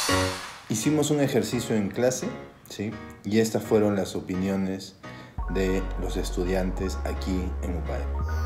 Hicimos un ejercicio en clase, ¿sí? Y estas fueron las opiniones de los estudiantes aquí en UPAE.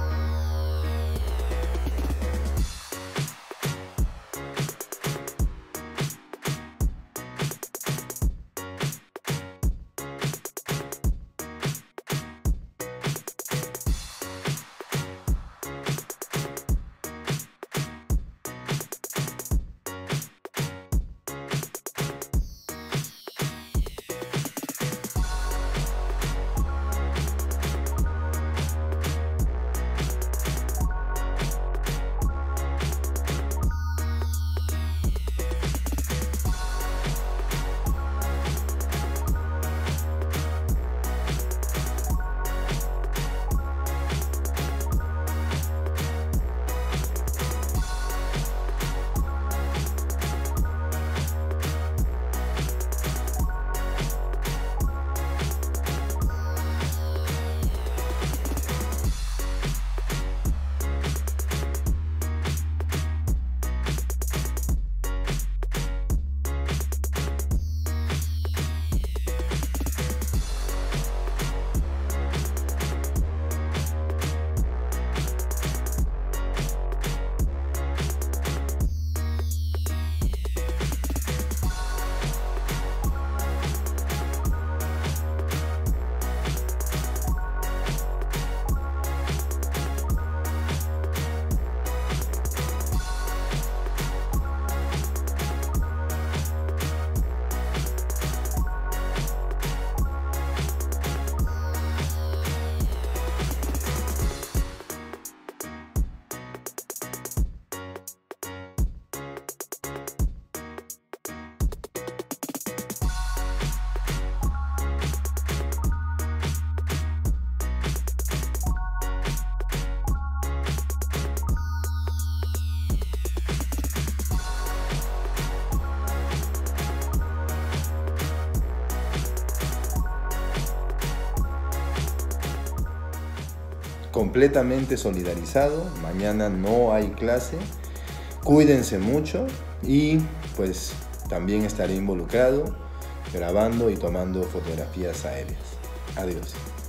Completamente solidarizado, mañana no hay clase, cuídense mucho y pues también estaré involucrado grabando y tomando fotografías aéreas. Adiós.